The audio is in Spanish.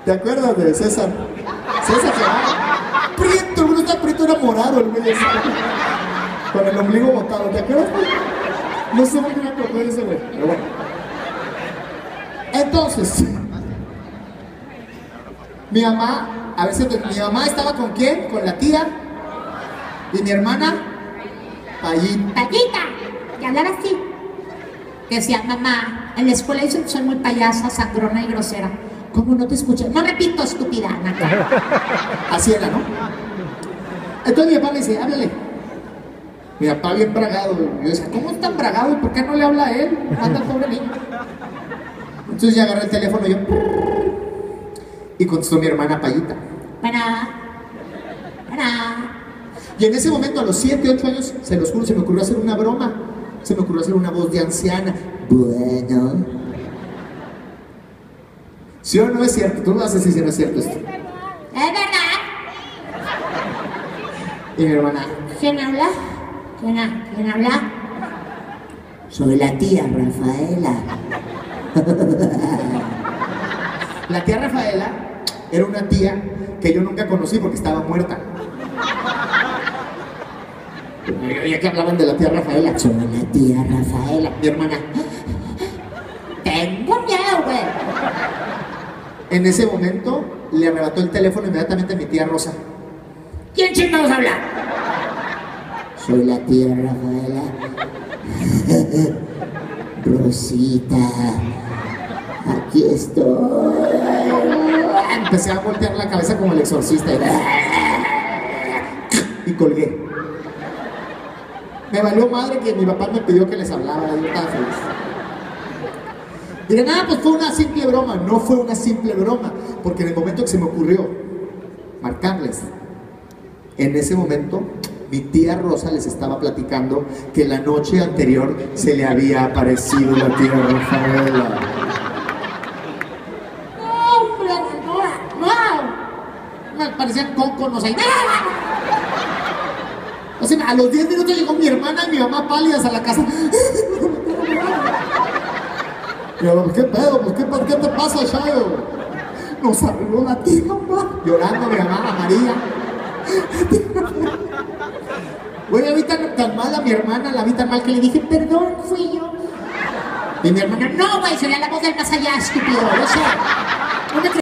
¿Te acuerdas de César? César se llama Prieto, el güey está Prieto, era morado el güey ese. Con el ombligo botado, ¿te acuerdas? No sé por qué me acordé de ese güey, pero bueno. Entonces, mi mamá, a veces mi mamá estaba ¿con quién? Con la tía. Y mi hermana, Payita. Payita, que hablar así. Que decía, mamá, en la escuela dicen que soy muy payasa, sangrona y grosera. ¿Cómo no te escuché? No repito, estúpida, Nata. Así era, ¿no? Entonces mi papá me dice, háblale. Mi papá bien bragado. Yo decía, ¿cómo es tan bragado? ¿Y por qué no le habla a él? Manda al pobre niño. Entonces ya agarré el teléfono y yo... Y contestó mi hermana Payita. Para. Y en ese momento, a los 7, 8 años, se los juro, se me ocurrió hacer una broma. Se me ocurrió hacer una voz de anciana. Bueno. ¿Sí o no es cierto? Tú me vas a decir si no es cierto esto. ¿Es verdad? Y mi hermana, ¿Quién habla? ¿Quién habla? Soy la tía Rafaela. la tía Rafaela era una tía que yo nunca conocí porque estaba muerta. Ya que hablaban de la tía Rafaela. Soy la tía Rafaela. Mi hermana, Tengo miedo, güey. en ese momento, le arrebató el teléfono inmediatamente a mi tía Rosa. ¿Quién chingados habla? Soy la tía Rafaela. Rosita, aquí estoy. Empecé a voltear la cabeza como el exorcista y colgué. Me valió madre que mi papá me pidió que les hablara, yo estaba feliz. Diré, nada, pues fue una simple broma. No fue una simple broma, porque en el momento que se me ocurrió marcarles, en ese momento mi tía Rosa les estaba platicando que la noche anterior se le había aparecido la tía Rafaela. No, hombre, no. Me parecían cóconos ahí. O sea, a los 10 minutos llegó mi hermana y mi mamá pálidas a la casa. Y yo, ¿qué pedo? Pues, ¿qué te pasa, Chayo? Nos arregló la tía, mamá. Llorando mi mamá, María. Güey, la vi tan mal a mi hermana, la vi tan mal que le dije, perdón, fui yo. Y mi hermana, No, güey, sería la voz del más allá, estúpido. Yo sé. No me